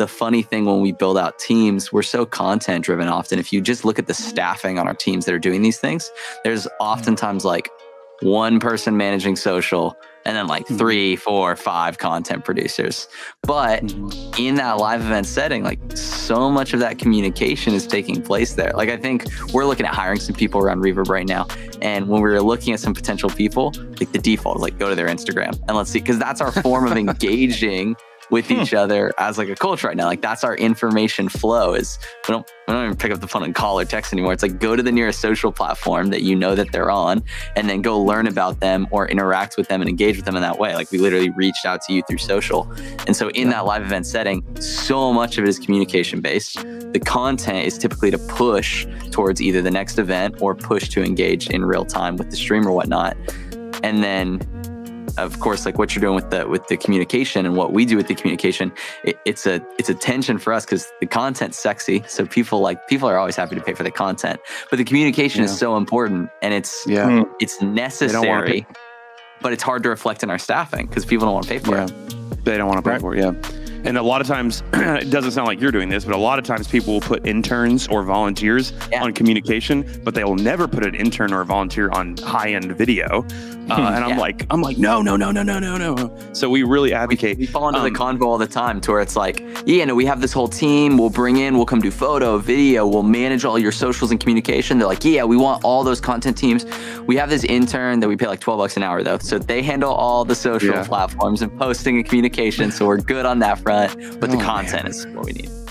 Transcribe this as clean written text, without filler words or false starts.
the funny thing when we build out teams, we're so content driven often. If you just look at the staffing on our teams that are doing these things, there's oftentimes like one person managing social and then like 3, 4, 5 content producers. But in that live event setting, like so much of that communication is taking place there. Like I think we're looking at hiring some people around Reverb right now. And when we were looking at some potential people, like the default is like go to their Instagram and let's see, because that's our form of engaging with each other as like a culture right now. Like that's our information flow is we don't even pick up the phone and call or text anymore. It's like go to the nearest social platform that you know that they're on and then go learn about them or interact with them and engage with them in that way. Like we literally reached out to you through social. And so in that live event setting, so much of it is communication based. The content is typically to push towards either the next event or push to engage in real time with the stream or whatnot. And then of course, like what you're doing with the communication and what we do with the communication, it's a tension for us because the content's sexy. So people are always happy to pay for the content, but the communication is so important and it's necessary, but it's hard to reflect in our staffing because people don't want to pay for it. They don't want to pay for it. Yeah. And a lot of times, it doesn't sound like you're doing this, but a lot of times people will put interns or volunteers on communication, but they will never put an intern or a volunteer on high-end video. And I'm like, no. So we really advocate. We fall into the convo all the time to where it's like, we have this whole team. We'll come do photo, video. We'll manage all your socials and communication. They're like, we want all those content teams. We have this intern that we pay like $12 an hour though. So they handle all the social platforms and posting and communication. So we're good on that front, but the content is what we need.